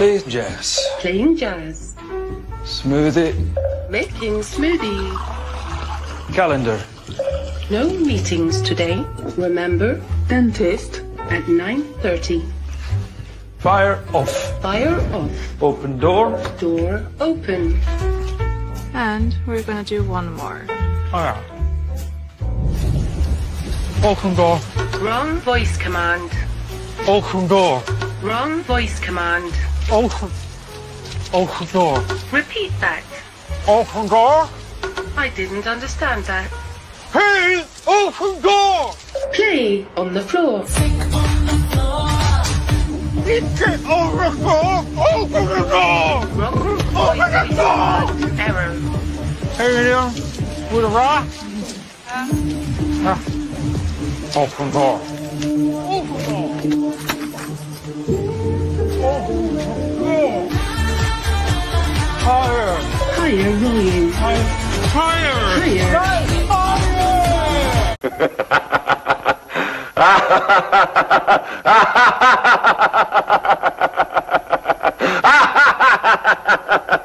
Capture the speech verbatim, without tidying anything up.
Play jazz. Playing jazz. Smoothie. Making smoothie. Calendar. No meetings today. Remember, dentist at nine thirty. Fire off. Fire off. Open door. Door open. And we're gonna do one more. Oh, yeah. Open door. Wrong voice command. Open door. Wrong voice command. Open. Open door. Repeat that. Open door. I didn't understand that. Hey, open door. Play on the floor. Get over the door. Open the door. Wrong Open voice the door. command. Error. Hey, William. With a rock. Yeah. Open door. Open door. Open door. Higher. Higher volume. Higher. Higher. Higher. Higher.